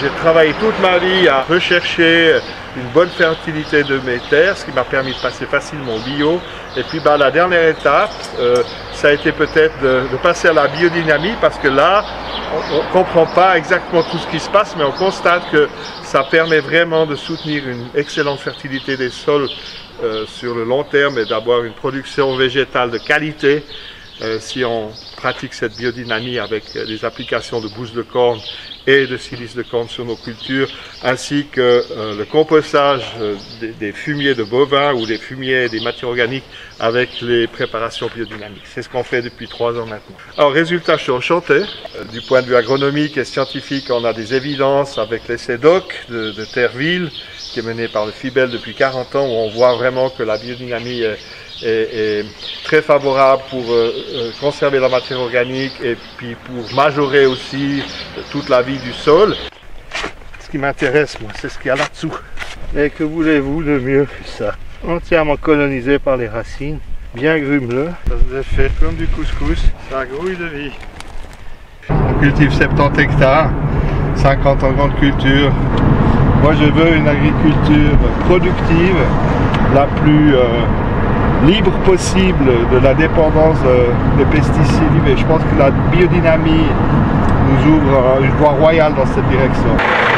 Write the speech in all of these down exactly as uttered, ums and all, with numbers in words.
J'ai travaillé toute ma vie à rechercher une bonne fertilité de mes terres, ce qui m'a permis de passer facilement au bio. Et puis bah, la dernière étape, euh, ça a été peut-être de, de passer à la biodynamie, parce que là, on ne comprend pas exactement tout ce qui se passe, mais on constate que ça permet vraiment de soutenir une excellente fertilité des sols euh, sur le long terme et d'avoir une production végétale de qualité. Euh, si on pratique cette biodynamie avec euh, des applications de bouse de corne et de silice de corne sur nos cultures, ainsi que euh, le compostage euh, des, des fumiers de bovins ou des fumiers des matières organiques avec les préparations biodynamiques. C'est ce qu'on fait depuis trois ans maintenant. Alors résultat, je suis enchanté. Euh, du point de vue agronomique et scientifique, on a des évidences avec l'essai D O C de, de Terreville, qui est mené par le FIBEL depuis quarante ans, où on voit vraiment que la biodynamie est Est, est très favorable pour euh, conserver la matière organique et puis pour majorer aussi toute la vie du sol. Ce qui m'intéresse, moi, c'est ce qu'il y a là-dessous. Et que voulez-vous de mieux que ça? Entièrement colonisé par les racines, bien grumeleux. Ça se fait comme du couscous, ça grouille de vie. On cultive soixante-dix hectares, cinquante en grande culture. Moi, je veux une agriculture productive, la plus euh, libre possible de la dépendance des pesticides, et je pense que la biodynamie nous ouvre une voie royale dans cette direction.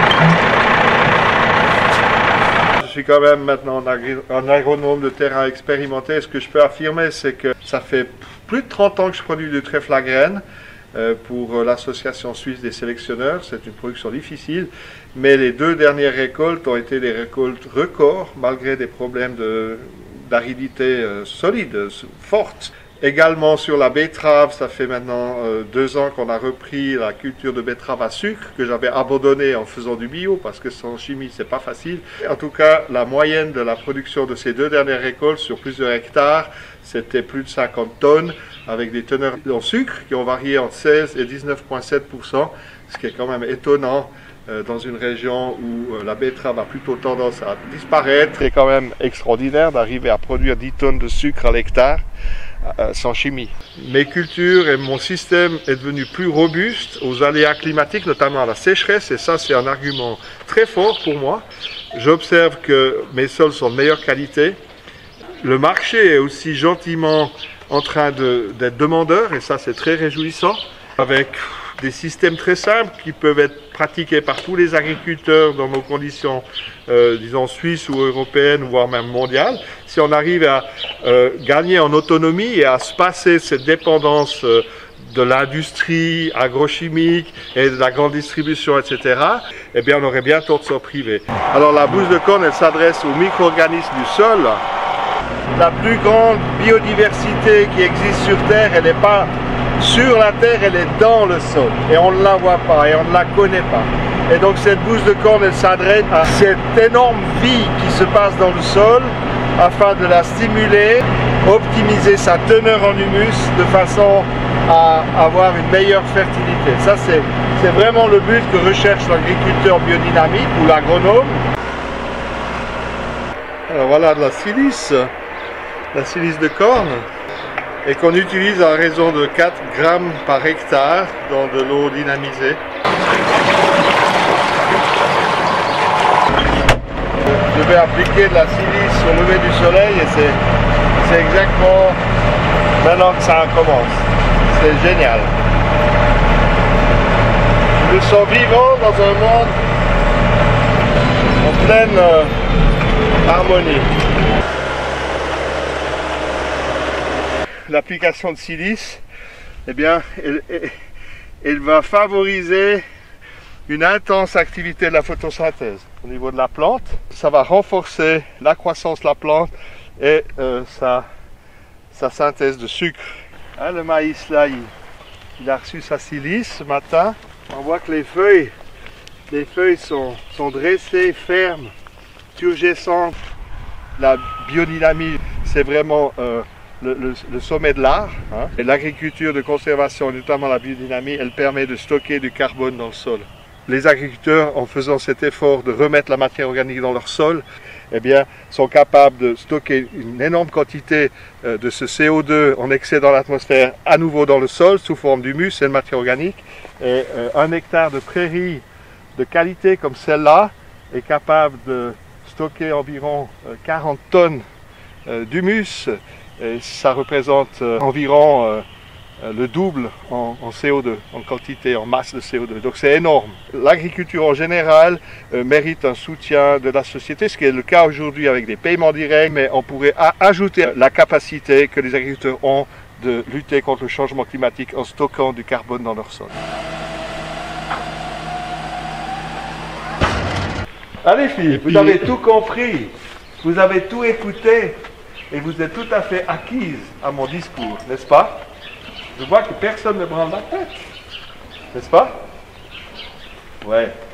Je suis quand même maintenant un agronome de terrain expérimenté, et ce que je peux affirmer, c'est que ça fait plus de trente ans que je produis du trèfle à graines pour l'association suisse des sélectionneurs. C'est une production difficile, mais les deux dernières récoltes ont été des récoltes records, malgré des problèmes de d'aridité euh, solide, euh, forte. Également sur la betterave, ça fait maintenant euh, deux ans qu'on a repris la culture de betterave à sucre, que j'avais abandonné en faisant du bio, parce que sans chimie c'est pas facile. En tout cas, la moyenne de la production de ces deux dernières récoltes sur plusieurs hectares, c'était plus de cinquante tonnes, avec des teneurs en sucre qui ont varié entre seize et dix-neuf virgule sept pour cent, ce qui est quand même étonnant dans une région où la betterave a plutôt tendance à disparaître. C'est quand même extraordinaire d'arriver à produire dix tonnes de sucre à l'hectare euh, sans chimie. Mes cultures et mon système est devenu plus robuste aux aléas climatiques, notamment à la sécheresse, et ça c'est un argument très fort pour moi. J'observe que mes sols sont de meilleure qualité. Le marché est aussi gentiment en train d'être demandeur, et ça c'est très réjouissant, avec des systèmes très simples qui peuvent être pratiqués par tous les agriculteurs dans nos conditions, euh, disons, suisses ou européennes, voire même mondiales. Si on arrive à euh, gagner en autonomie et à se passer cette dépendance euh, de l'industrie agrochimique et de la grande distribution, et cetera, eh bien, on aurait bien tort de s'en priver. Alors, la bouse de corne, elle s'adresse aux micro-organismes du sol. La plus grande biodiversité qui existe sur Terre, elle n'est pas sur la terre, elle est dans le sol, et on ne la voit pas, et on ne la connaît pas. Et donc cette bouse de corne, elle s'adresse à cette énorme vie qui se passe dans le sol, afin de la stimuler, optimiser sa teneur en humus, de façon à avoir une meilleure fertilité. Ça, c'est c'est vraiment le but que recherche l'agriculteur biodynamique ou l'agronome. Alors voilà de la silice, la silice de corne, et qu'on utilise à raison de quatre grammes par hectare dans de l'eau dynamisée. Je vais appliquer de la silice au lever du soleil, et c'est exactement maintenant que ça commence. C'est génial. Je me sens vivant dans un monde en pleine euh, harmonie. L'application de silice, eh bien, elle, elle, elle va favoriser une intense activité de la photosynthèse au niveau de la plante. Ça va renforcer la croissance de la plante et euh, sa, sa synthèse de sucre. Hein, le maïs là, il, il a reçu sa silice ce matin. On voit que les feuilles, les feuilles sont, sont dressées, fermes, turgescentes. La biodynamie, c'est vraiment euh, Le, le, le sommet de l'art, hein. Et l'agriculture de conservation, notamment la biodynamie, elle permet de stocker du carbone dans le sol. Les agriculteurs, en faisant cet effort de remettre la matière organique dans leur sol, eh bien, sont capables de stocker une énorme quantité euh, de ce C O deux en excès dans l'atmosphère à nouveau dans le sol sous forme d'humus et de matière organique. Et euh, un hectare de prairie de qualité comme celle-là est capable de stocker environ quarante tonnes d'humus. Et ça représente environ le double en, en C O deux, en quantité, en masse de C O deux. Donc c'est énorme. L'agriculture en général euh, mérite un soutien de la société, ce qui est le cas aujourd'hui avec des paiements directs, mais on pourrait ajouter la capacité que les agriculteurs ont de lutter contre le changement climatique en stockant du carbone dans leur sol. Allez filles, vous avez tout compris, vous avez tout écouté et vous êtes tout à fait acquises à mon discours, n'est-ce pas? Je vois que personne ne branle la tête, n'est-ce pas? Ouais.